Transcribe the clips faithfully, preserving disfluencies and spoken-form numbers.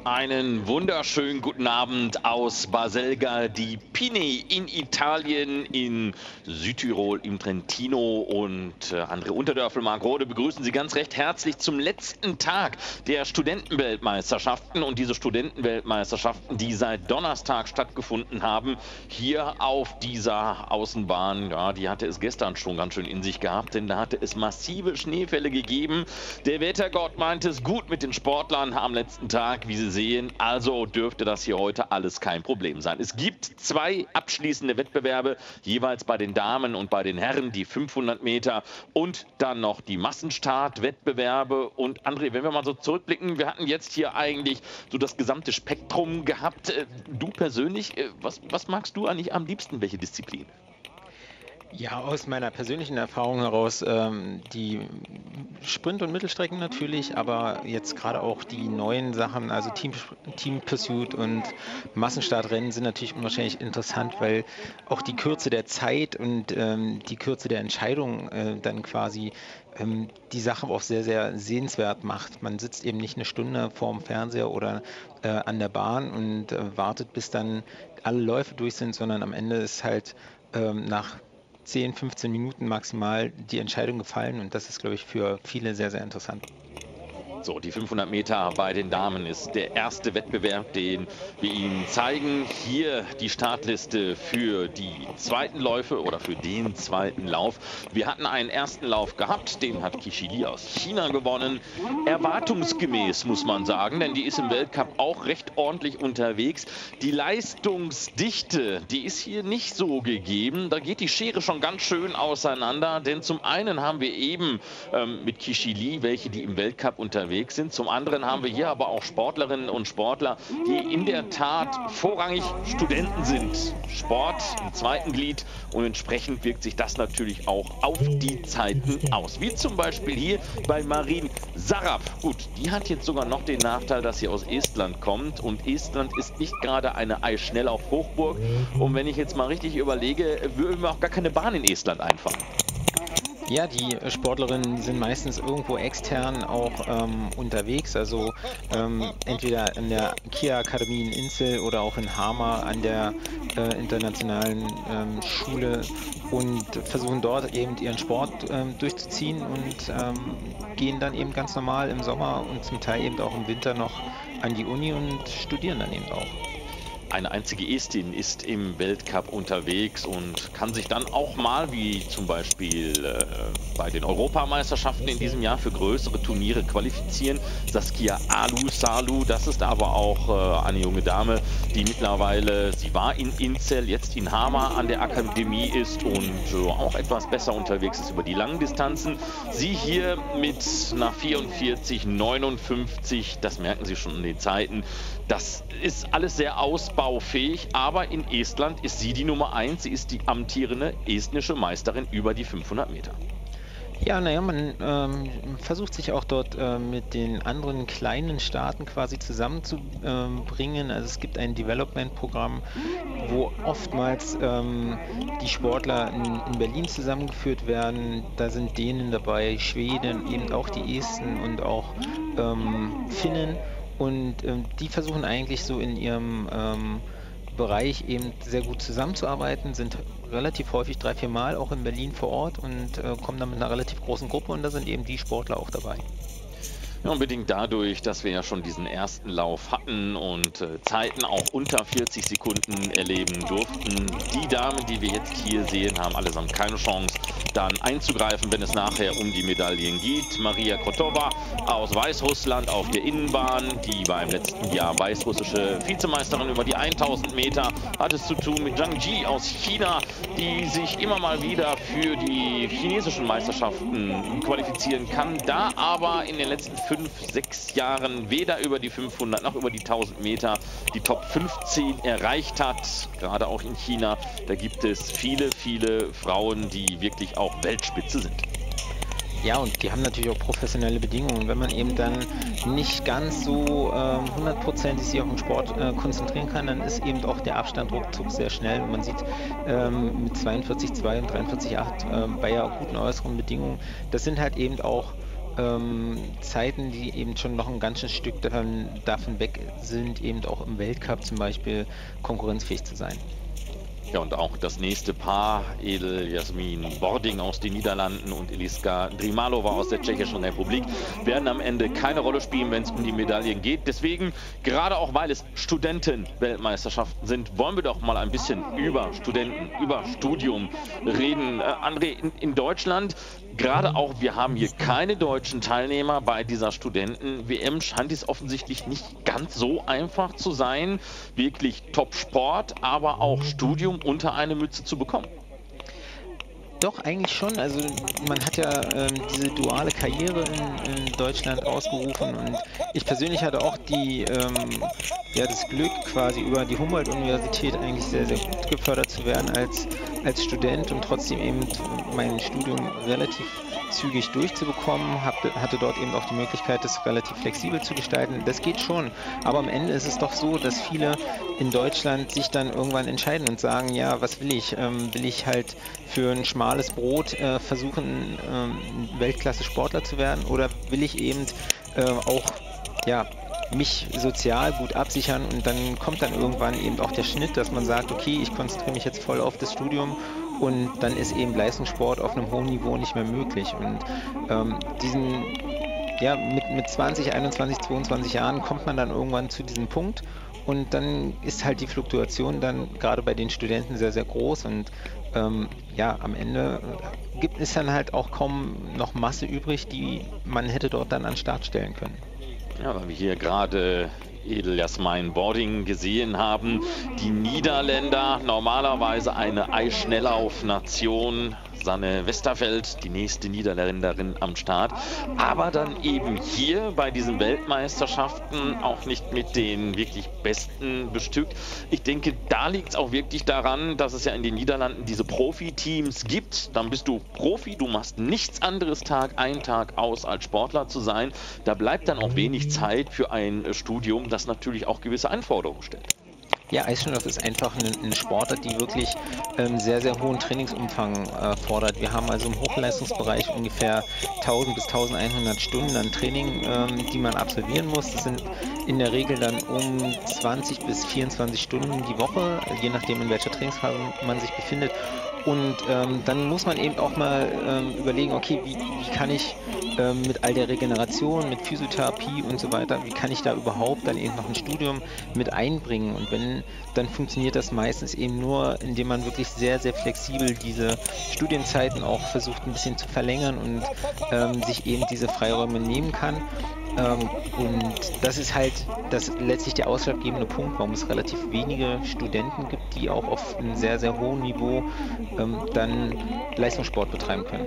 Einen wunderschönen guten Abend aus Baselga di Pini in Italien, in Südtirol, im Trentino. Und äh, André Unterdörfel, Marc Rode begrüßen Sie ganz recht herzlich zum letzten Tag der Studentenweltmeisterschaften. Und diese Studentenweltmeisterschaften, die seit Donnerstag stattgefunden haben, hier auf dieser Außenbahn, ja, die hatte es gestern schon ganz schön in sich gehabt, denn da hatte es massive Schneefälle gegeben. Der Wettergott meinte es gut mit den Sportlern am letzten Tag, wie Sie sehen, also dürfte das hier heute alles kein Problem sein. Es gibt zwei abschließende Wettbewerbe, jeweils bei den Damen und bei den Herren, die fünfhundert Meter und dann noch die Massenstartwettbewerbe. Und André, wenn wir mal so zurückblicken, wir hatten jetzt hier eigentlich so das gesamte Spektrum gehabt. Du persönlich, was, was magst du eigentlich am liebsten, welche Disziplin? Ja, aus meiner persönlichen Erfahrung heraus ähm, die Sprint- und Mittelstrecken natürlich, aber jetzt gerade auch die neuen Sachen, also Team, Team Pursuit und Massenstartrennen sind natürlich unwahrscheinlich interessant, weil auch die Kürze der Zeit und ähm, die Kürze der Entscheidung äh, dann quasi ähm, die Sache auch sehr, sehr sehenswert macht. Man sitzt eben nicht eine Stunde vorm Fernseher oder äh, an der Bahn und äh, wartet, bis dann alle Läufe durch sind, sondern am Ende ist halt ähm, nach zehn, fünfzehn Minuten maximal die Entscheidung gefallen und das ist, glaube ich, für viele sehr, sehr interessant. So, die fünfhundert Meter bei den Damen ist der erste Wettbewerb, den wir Ihnen zeigen. Hier die Startliste für die zweiten Läufe oder für den zweiten Lauf. Wir hatten einen ersten Lauf gehabt, den hat Qixi Li aus China gewonnen. Erwartungsgemäß, muss man sagen, denn die ist im Weltcup auch recht ordentlich unterwegs. Die Leistungsdichte, die ist hier nicht so gegeben. Da geht die Schere schon ganz schön auseinander, denn zum einen haben wir eben ähm, mit Qixi Li welche, die im Weltcup unterwegs sind. Zum anderen haben wir hier aber auch Sportlerinnen und Sportler, die in der Tat vorrangig Studenten sind. Sport im zweiten Glied und entsprechend wirkt sich das natürlich auch auf die Zeiten aus. Wie zum Beispiel hier bei Marin Sarab. Gut, die hat jetzt sogar noch den Nachteil, dass sie aus Estland kommt und Estland ist nicht gerade eine Eisschnelllauf-Hochburg. Und wenn ich jetzt mal richtig überlege, würden wir auch gar keine Bahn in Estland einfahren. Ja, die Sportlerinnen die sind meistens irgendwo extern auch ähm, unterwegs, also ähm, entweder in der Kia Akademie in Insel oder auch in Hamar an der äh, internationalen ähm, Schule und versuchen dort eben ihren Sport ähm, durchzuziehen und ähm, gehen dann eben ganz normal im Sommer und zum Teil eben auch im Winter noch an die Uni und studieren dann eben auch. Eine einzige Estin ist im Weltcup unterwegs und kann sich dann auch mal, wie zum Beispiel äh, bei den Europameisterschaften in diesem Jahr, für größere Turniere qualifizieren. Saskia Alusalu, das ist aber auch äh, eine junge Dame, die mittlerweile, sie war in Inzell, jetzt in Hamar an der Akademie ist und äh, auch etwas besser unterwegs ist über die langen Distanzen. Sie hier mit einer vierundvierzig neunundfünfzig, das merken Sie schon in den Zeiten. Das ist alles sehr ausbaufähig, aber in Estland ist sie die Nummer eins. Sie ist die amtierende estnische Meisterin über die fünfhundert Meter. Ja, naja, man ähm, versucht sich auch dort äh, mit den anderen kleinen Staaten quasi zusammenzubringen. Also es gibt ein Development-Programm, wo oftmals ähm, die Sportler in, in Berlin zusammengeführt werden. Da sind Dänen dabei, Schweden, eben auch die Esten und auch ähm, Finnen. Und ähm, die versuchen eigentlich so in ihrem ähm, Bereich eben sehr gut zusammenzuarbeiten, sind relativ häufig drei, vier Mal auch in Berlin vor Ort und äh, kommen dann mit einer relativ großen Gruppe und da sind eben die Sportler auch dabei. Ja, unbedingt dadurch, dass wir ja schon diesen ersten Lauf hatten und äh, Zeiten auch unter vierzig Sekunden erleben durften. Die Damen, die wir jetzt hier sehen, haben allesamt keine Chance, dann einzugreifen, wenn es nachher um die Medaillen geht. Maria Krotova aus Weißrussland auf der Innenbahn, die war im letzten Jahr weißrussische Vizemeisterin über die tausend Meter, hat es zu tun mit Zhang Ji aus China, die sich immer mal wieder für die chinesischen Meisterschaften qualifizieren kann, da aber in den letzten fünf, sechs Jahren weder über die fünfhundert noch über die tausend Meter die Top fünfzehn erreicht hat. Gerade auch in China, da gibt es viele, viele Frauen, die wirklich auch Weltspitze sind. Ja, und die haben natürlich auch professionelle Bedingungen. Wenn man eben dann nicht ganz so ähm, hundertprozentig sich auf den Sport äh, konzentrieren kann, dann ist eben auch der Abstand ruckzuck sehr schnell. Und man sieht ähm, mit zweiundvierzig Komma zwei und dreiundvierzig Komma acht äh, bei ja guten äußeren Bedingungen, das sind halt eben auch ähm, Zeiten, die eben schon noch ein ganzes Stück davon, davon weg sind, eben auch im Weltcup zum Beispiel konkurrenzfähig zu sein. Ja, und auch das nächste Paar, Edel Jasmin Bording aus den Niederlanden und Eliska Drimalova aus der Tschechischen Republik, werden am Ende keine Rolle spielen, wenn es um die Medaillen geht. Deswegen, gerade auch weil es Studenten-Weltmeisterschaften sind, wollen wir doch mal ein bisschen über Studenten, über Studium reden. Äh, André, in, in Deutschland, gerade auch, wir haben hier keine deutschen Teilnehmer bei dieser Studenten-W M, scheint es offensichtlich nicht ganz so einfach zu sein, wirklich Top-Sport, aber auch Studium unter eine Mütze zu bekommen. Doch, eigentlich schon. Also man hat ja ähm, diese duale Karriere in, in Deutschland ausgerufen und ich persönlich hatte auch die, ähm, ja, das Glück, quasi über die Humboldt-Universität eigentlich sehr, sehr gut gefördert zu werden als, als Student und trotzdem eben mein Studium relativ zügig durchzubekommen, hab, hatte dort eben auch die Möglichkeit, das relativ flexibel zu gestalten. Das geht schon, aber am Ende ist es doch so, dass viele in Deutschland sich dann irgendwann entscheiden und sagen, ja, was will ich? Ähm, will ich halt für ein schmales Brot äh, versuchen, ähm, Weltklasse-Sportler zu werden oder will ich eben äh, auch, ja, mich sozial gut absichern und dann kommt dann irgendwann eben auch der Schnitt, dass man sagt, okay, ich konzentriere mich jetzt voll auf das Studium und dann ist eben Leistungssport auf einem hohen Niveau nicht mehr möglich. Und ähm, diesen, ja, mit, mit zwanzig, einundzwanzig, zweiundzwanzig Jahren kommt man dann irgendwann zu diesem Punkt und dann ist halt die Fluktuation dann gerade bei den Studenten sehr, sehr groß und ähm, ja, am Ende gibt es dann halt auch kaum noch Masse übrig, die man hätte dort dann an den Start stellen können. Ja, weil wir hier gerade Edel Jasmin Bording gesehen haben. Die Niederländer, normalerweise eine Eisschnelllauf-Nation. Sanne Westerveld, die nächste Niederländerin am Start. Aber dann eben hier bei diesen Weltmeisterschaften auch nicht mit den wirklich Besten bestückt. Ich denke, da liegt es auch wirklich daran, dass es ja in den Niederlanden diese Profiteams gibt. Dann bist du Profi, du machst nichts anderes Tag ein, Tag aus als Sportler zu sein. Da bleibt dann auch wenig Zeit für ein Studium, das natürlich auch gewisse Anforderungen stellt. Ja, Eisschnelllauf ist einfach eine, eine Sportart, die wirklich ähm, sehr, sehr hohen Trainingsumfang äh, fordert. Wir haben also im Hochleistungsbereich ungefähr tausend bis eintausendeinhundert Stunden an Training, ähm, die man absolvieren muss. Das sind in der Regel dann um zwanzig bis vierundzwanzig Stunden die Woche, je nachdem in welcher Trainingsphase man sich befindet. Und ähm, dann muss man eben auch mal ähm, überlegen, okay, wie, wie kann ich ähm, mit all der Regeneration, mit Physiotherapie und so weiter, wie kann ich da überhaupt dann eben noch ein Studium mit einbringen? Und wenn, dann funktioniert das meistens eben nur, indem man wirklich sehr, sehr flexibel diese Studienzeiten auch versucht ein bisschen zu verlängern und ähm, sich eben diese Freiräume nehmen kann. Ähm, und das ist halt das letztlich der ausschlaggebende Punkt, warum es relativ wenige Studenten gibt, die auch auf einem sehr, sehr hohen Niveau ähm, dann Leistungssport betreiben können.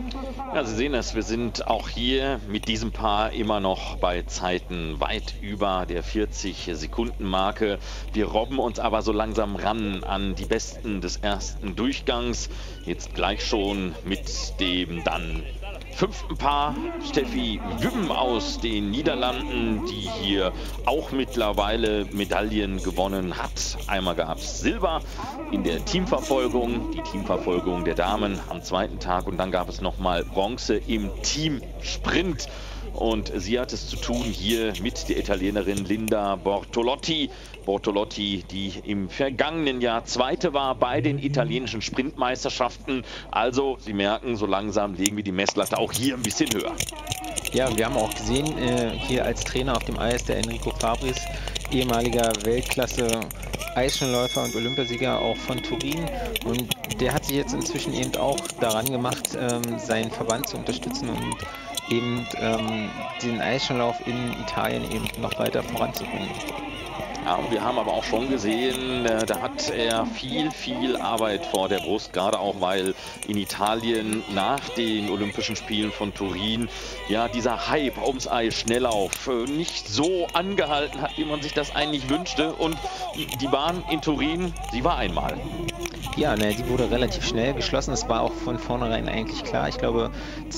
Ja, Sie sehen es, wir sind auch hier mit diesem Paar immer noch bei Zeiten weit über der vierzig-Sekunden-Marke. Wir robben uns aber so langsam ran an die Besten des ersten Durchgangs. Jetzt gleich schon mit dem dann fünften Paar, Steffi Wübben aus den Niederlanden, die hier auch mittlerweile Medaillen gewonnen hat. Einmal gab es Silber in der Teamverfolgung, die Teamverfolgung der Damen am zweiten Tag und dann gab es nochmal Bronze im Teamsprint. Und sie hat es zu tun hier mit der Italienerin Linda Bortolotti. Bortolotti, die im vergangenen Jahr Zweite war bei den italienischen Sprintmeisterschaften. Also, Sie merken, so langsam legen wir die Messlatte auch hier ein bisschen höher. Ja, wir haben auch gesehen, äh, hier als Trainer auf dem Eis, der Enrico Fabris, ehemaliger Weltklasse Eisschnellläufer und Olympiasieger auch von Turin. Und der hat sich jetzt inzwischen eben auch daran gemacht, ähm, seinen Verband zu unterstützen und eben ähm, den Eisschnelllauf in Italien eben noch weiter voranzubringen. Ja, wir haben aber auch schon gesehen, äh, da hat er viel, viel Arbeit vor der Brust, gerade auch, weil in Italien nach den Olympischen Spielen von Turin ja dieser Hype ums Eisschnelllauf äh, nicht so angehalten hat, wie man sich das eigentlich wünschte. Und die Bahn in Turin, sie war einmal. Ja, ne, die wurde relativ schnell geschlossen. Das war auch von vornherein eigentlich klar. Ich glaube,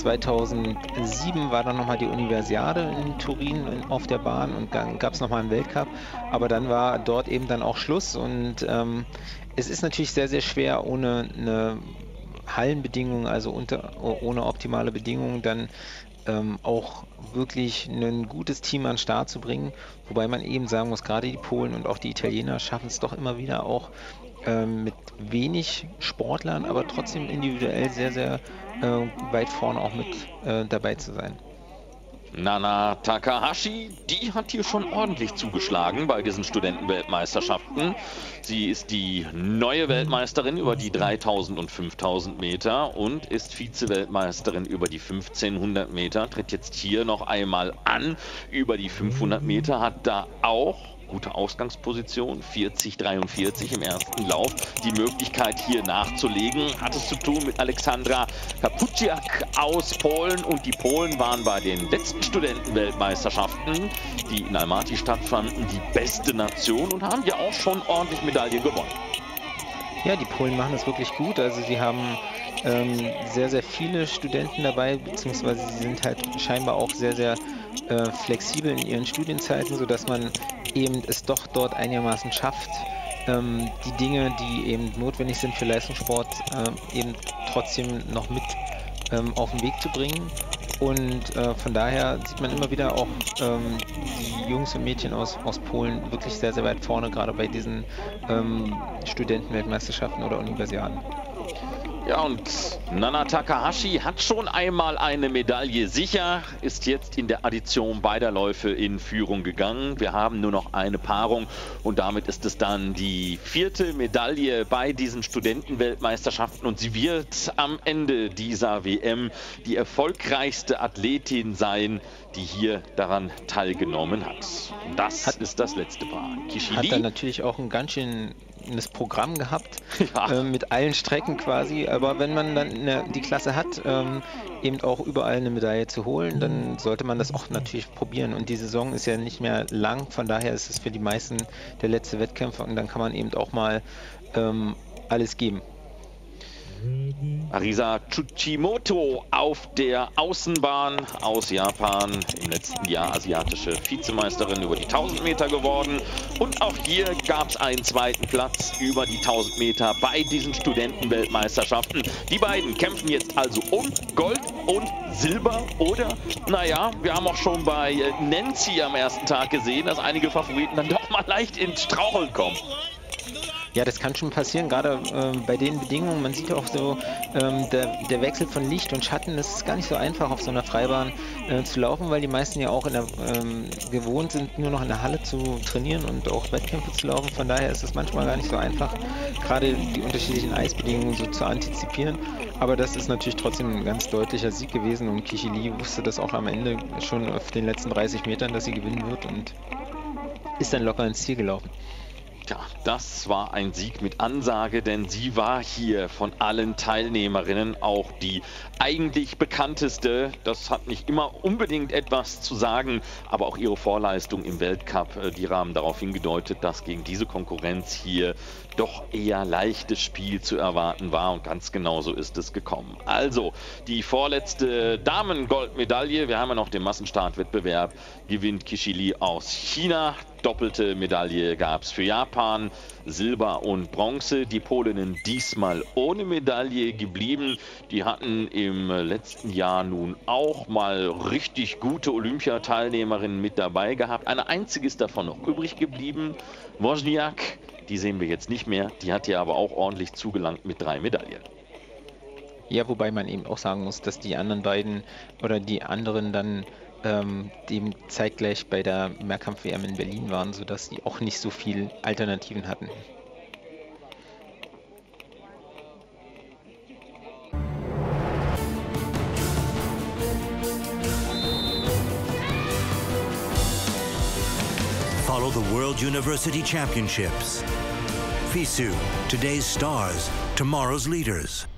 zweitausendsieben war dann nochmal die Universiade in Turin auf der Bahn und dann gab es nochmal einen Weltcup. Aber dann war dort eben dann auch Schluss und ähm, es ist natürlich sehr, sehr schwer ohne eine Hallenbedingung, also unter, ohne optimale Bedingungen, dann ähm, auch wirklich ein gutes Team an den Start zu bringen, wobei man eben sagen muss, gerade die Polen und auch die Italiener schaffen es doch immer wieder auch ähm, mit wenig Sportlern, aber trotzdem individuell sehr, sehr äh, weit vorne auch mit äh, dabei zu sein. Nana Takahashi, die hat hier schon ordentlich zugeschlagen bei diesen Studentenweltmeisterschaften. Sie ist die neue Weltmeisterin über die dreitausend und fünftausend Meter und ist Vize-Weltmeisterin über die fünfzehnhundert Meter. Tritt jetzt hier noch einmal an über die fünfhundert Meter, hat da auch gute Ausgangsposition, vierzig dreiundvierzig im ersten Lauf. Die Möglichkeit hier nachzulegen, hat es zu tun mit Alexandra Kapuciak aus Polen, und die Polen waren bei den letzten Studentenweltmeisterschaften, die in Almaty stattfanden, die beste Nation und haben ja auch schon ordentlich Medaillen gewonnen. Ja, die Polen machen das wirklich gut. Also sie haben ähm, sehr, sehr viele Studenten dabei, beziehungsweise sie sind halt scheinbar auch sehr, sehr äh, flexibel in ihren Studienzeiten, sodass man eben es doch dort einigermaßen schafft, ähm, die Dinge, die eben notwendig sind für Leistungssport, äh, eben trotzdem noch mit ähm, auf den Weg zu bringen. Und äh, von daher sieht man immer wieder auch ähm, die Jungs und Mädchen aus, aus Polen wirklich sehr, sehr weit vorne, gerade bei diesen ähm, Studentenweltmeisterschaften oder Universiaden. Ja, und Nana Takahashi hat schon einmal eine Medaille sicher, ist jetzt in der Addition beider Läufe in Führung gegangen. Wir haben nur noch eine Paarung und damit ist es dann die vierte Medaille bei diesen Studentenweltmeisterschaften, und sie wird am Ende dieser W M die erfolgreichste Athletin sein, die hier daran teilgenommen hat. Und das hat, ist das letzte Paar. Kishili hat dann natürlich auch ein ganz schön das Programm gehabt, ja. äh, mit allen Strecken quasi, aber wenn man dann eine, die Klasse hat, ähm, eben auch überall eine Medaille zu holen, dann sollte man das auch natürlich probieren, und die Saison ist ja nicht mehr lang, von daher ist es für die meisten der letzte Wettkämpfe, und dann kann man eben auch mal ähm, alles geben. Arisa Tsuchimoto auf der Außenbahn aus Japan, im letzten Jahr asiatische Vizemeisterin über die tausend Meter geworden. Und auch hier gab es einen zweiten Platz über die tausend Meter bei diesen Studentenweltmeisterschaften. Die beiden kämpfen jetzt also um Gold und Silber, oder? Naja, wir haben auch schon bei Nancy am ersten Tag gesehen, dass einige Favoriten dann doch mal leicht ins Straucheln kommen. Ja, das kann schon passieren, gerade äh, bei den Bedingungen. Man sieht auch so, ähm, der, der Wechsel von Licht und Schatten, das ist gar nicht so einfach auf so einer Freibahn äh, zu laufen, weil die meisten ja auch in der, ähm, gewohnt sind, nur noch in der Halle zu trainieren und auch Wettkämpfe zu laufen. Von daher ist es manchmal gar nicht so einfach, gerade die unterschiedlichen Eisbedingungen so zu antizipieren. Aber das ist natürlich trotzdem ein ganz deutlicher Sieg gewesen, und Kishili wusste das auch am Ende schon auf den letzten dreißig Metern, dass sie gewinnen wird, und ist dann locker ins Ziel gelaufen. Ja, das war ein Sieg mit Ansage, denn sie war hier von allen Teilnehmerinnen auch die eigentlich bekannteste. Das hat nicht immer unbedingt etwas zu sagen, aber auch ihre Vorleistung im Weltcup, die haben darauf hingedeutet, dass gegen diese Konkurrenz hier doch eher leichtes Spiel zu erwarten war, und ganz genau so ist es gekommen. Also, die vorletzte Damen-Goldmedaille, wir haben ja noch den Massenstartwettbewerb, gewinnt Kishili aus China. Doppelte Medaille gab es für Japan, Silber und Bronze. Die Polinnen diesmal ohne Medaille geblieben. Die hatten im letzten Jahr nun auch mal richtig gute Olympiateilnehmerinnen mit dabei gehabt. Eine einzige ist davon noch übrig geblieben, Wozniak. Die sehen wir jetzt nicht mehr. Die hat ja aber auch ordentlich zugelangt mit drei Medaillen. Ja, wobei man eben auch sagen muss, dass die anderen beiden oder die anderen dann ähm, dem zeitgleich bei der Mehrkampf-W M in Berlin waren, sodass die auch nicht so viel Alternativen hatten. Follow the World University Championships. FISU, today's stars, tomorrow's leaders.